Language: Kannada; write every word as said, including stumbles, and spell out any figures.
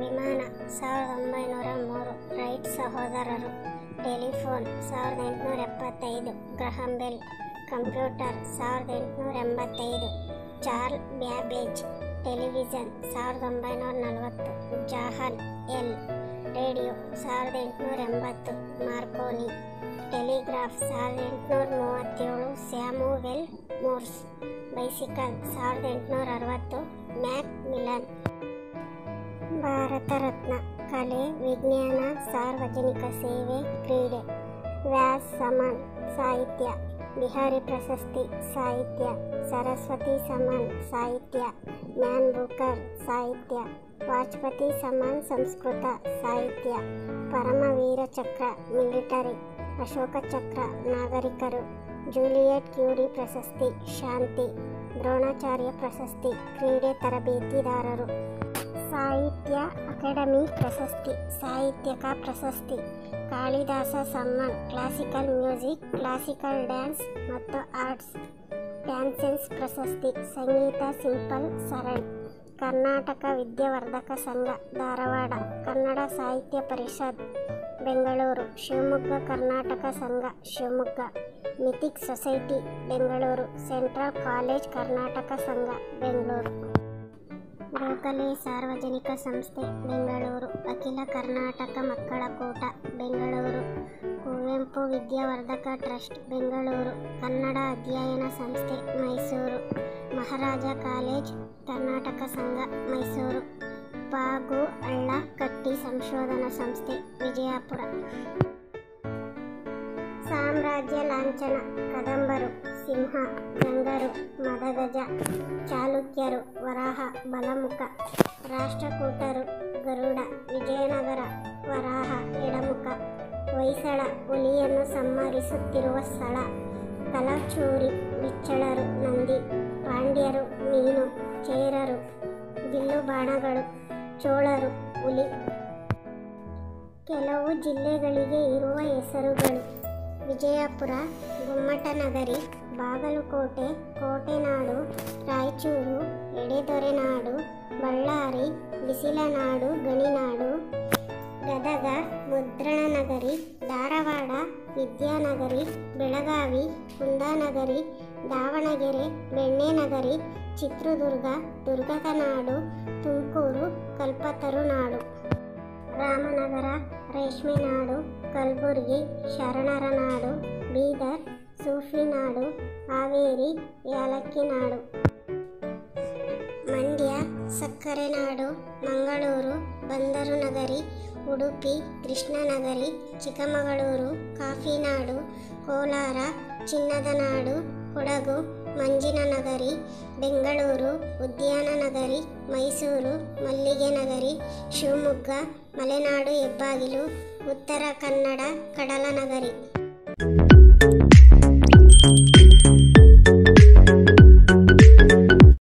ವಿಮಾನ ಸಾವಿರದ ಒಂಬೈನೂರ ಮೂರು. ರೈಟ್ ಸಹೋದರರು. ಟೆಲಿಫೋನ್ ಸಾವಿರದ ಎಂಟುನೂರ ಎಪ್ಪತ್ತೈದು. Graham bell. ಕಂಪ್ಯೂಟರ್ ಸಾವಿರದ ಎಂಟುನೂರ ಎಂಬತ್ತೈದು. ಚಾರ್ಲ್ ಬ್ಯಾಬೇಜ್. ಟೆಲಿವಿಷನ್ ಸಾವಿರದ ಒಂಬೈನೂರ ನಲವತ್ತು. ಜಾಹನ್ ಎಲ್. ರೇಡಿಯೋ ಸಾವಿರದ ಎಂಟುನೂರ ಎಂಬತ್ತು. ಮಾರ್ಕೋನಿ. ಟೆಲಿಗ್ರಾಫ್ ಸಾವಿರದ ಎಂಟುನೂರ ಮೂವತ್ತೇಳು. ಸ್ಯಾಮುವೆಲ್ ಮೋರ್ಸ್. ಬೈಸಿಕಲ್ ಸಾವಿರದ ಎಂಟುನೂರ ಅರವತ್ತು. ಮ್ಯಾಕ್ ಮಿಲನ್. ಭಾರತ ರತ್ನ. ಕಲೆ, ವಿಜ್ಞಾನ, ಸಾರ್ವಜನಿಕ ಸೇವೆ, ಕ್ರೀಡೆ. ವ್ಯಾಸ್ ಸಮಾನ್. ಸಾಹಿತ್ಯ. ಬಿಹಾರಿ ಪ್ರಶಸ್ತಿ. ಸಾಹಿತ್ಯ. ಸರಸ್ವತಿ ಸಮಾನ್. ಸಾಹಿತ್ಯ. Man Booker. ಸಾಹಿತ್ಯ. ವಾಜಪತಿ ಸಮಾನ್. ಸಂಸ್ಕೃತ. ಸಾಹಿತ್ಯ. ಪರಮವೀರ ಚಕ್ರ. ಮಿಲಿಟರಿ. ಅಶೋಕ ಚಕ್ರ. ನಾಗರಿಕರು. ಜೂಲಿಯಟ್ ಕ್ಯೂರಿ ಪ್ರಶಸ್ತಿ. ಶಾಂತಿ. ದ್ರೋಣಾಚಾರ್ಯ ಪ್ರಶಸ್ತಿ. ಕ್ರೀಡೆ ತರಬೇತಿದಾರರು. ಸಾಹಿತ್ಯ ಅಕಾಡೆಮಿ ಪ್ರಶಸ್ತಿ. ಸಾಹಿತ್ಯಕ ಪ್ರಶಸ್ತಿ. Kalidasa Samman. Classical music, classical dance ಮತ್ತು ಆರ್ಟ್ಸ್. ಡ್ಯಾನ್ಸೆನ್ಸ್ ಪ್ರಶಸ್ತಿ. ಸಂಗೀತ ಸಿಂಪಲ್ ಸರಣ್. Karnataka Vidyavardhaka Sangha Dharwad. Kannada Sahitya Parishat Bengaluru. Shivamogga Karnataka Sangha Shivamogga. Mythic Society Bengaluru. Central College Karnataka Sangha Bengaluru. Gokhale ಸಾರ್ವಜನಿಕ ಸಂಸ್ಥೆ ಬೆಂಗಳೂರು. ಅಖಿಲ ಕರ್ನಾಟಕ ಮಕ್ಕಳ ಕೂಟ ಬೆಂಗಳೂರು. ಕುವೆಂಪು ವಿದ್ಯಾವರ್ಧಕ ಟ್ರಸ್ಟ್ ಬೆಂಗಳೂರು. ಕನ್ನಡ ಅಧ್ಯಯನ ಸಂಸ್ಥೆ ಮೈಸೂರು. ಮಹಾರಾಜ ಕಾಲೇಜ್ ಕರ್ನಾಟಕ ಸಂಘ ಮೈಸೂರು. ಪಾಗು ಅಳ್ಳ ಕಟ್ಟಿ ಸಂಶೋಧನಾ ಸಂಸ್ಥೆ ವಿಜಯಪುರ. ಸಾಮ್ರಾಜ್ಯ ಲಾಂಛನ. ಕದಂಬರು, ಸಿಂಹ, ಗಂಗರು, ಮದಗಜ. ಚಾಲುಕ್ಯರು, ವರಾಹ, ಬಲಮುಖ. ರಾಷ್ಟ್ರಕೂಟರು, ಗರುಡ. ವಿಜಯನಗರ, ವರಾಹ, ಎಡಮುಖ. ಹೊಯ್ಸಳ, ಹುಲಿಯನ್ನು ಸಂಹರಿಸುತ್ತಿರುವ ಸ್ಥಳ. ಕಲಚೂರಿ, ಬಿಚ್ಚಳರು, ನಂದಿ. ಪಾಂಡ್ಯರು, ಮೀನು. ಚೇರರು, ಬಿಲ್ಲು ಬಾಣಗಳು. ಚೋಳರು, ಹುಲಿ. ಕೆಲವು ಜಿಲ್ಲೆಗಳಿಗೆ ಇರುವ ಹೆಸರುಗಳು. ವಿಜಯಪುರ, ಗುಮ್ಮಟನಗರಿ. ಬಾಗಲಕೋಟೆ, ಕೋಟೆನಾಡು. ರಾಯಚೂರು, ಎಡೆದೊರೆನಾಡು. ಬಳ್ಳಾರಿ, ಬಿಸಿಲನಾಡು, ಗಣಿನಾಡು. ಗದಗ, ಮುದ್ರಣನಗರಿ. ಧಾರವಾಡ, ವಿದ್ಯಾನಗರಿ. ಬೆಳಗಾವಿ, ಕುಂದಾನಗರಿ. ದಾವಣಗೆರೆ, ಬೆಣ್ಣೆನಗರಿ. ಚಿತ್ರದುರ್ಗ, ದುರ್ಗದ ನಾಡು. ತುಮಕೂರು, ಕಲ್ಪತರುನಾಡು. ರಾಮನಗರ, ರೇಷ್ಮೆ ನಾಡು. ಕಲಬುರಗಿ, ಶರಣರ ನಾಡು. ಬೀದರ್, ಸೂಫಿ ನಾಡು. ಹಾವೇರಿ, ಯಾಲಕ್ಕಿ ನಾಡು. ಮಂಡ್ಯ, ಸಕ್ಕರೆ ನಾಡು. ಮಂಗಳೂರು, ಬಂದರು ನಗರಿ. ಉಡುಪಿ, ಕೃಷ್ಣನಗರಿ. ಚಿಕ್ಕಮಗಳೂರು, ಕಾಫಿ ನಾಡು. ಕೋಲಾರ, ಚಿನ್ನದ ನಾಡು. ಕೊಡಗು, ಮಂಜಿನ ನಗರಿ. ಬೆಂಗಳೂರು, ಉದ್ಯಾನ ನಗರಿ. ಮೈಸೂರು, ಮಲ್ಲಿಗೆ ನಗರಿ. ಶಿವಮೊಗ್ಗ, ಮಲೆನಾಡು ಹೆಬ್ಬಾಗಿಲು. ಉತ್ತರ ಕನ್ನಡ, ಕಡಲ ನಗರಿ.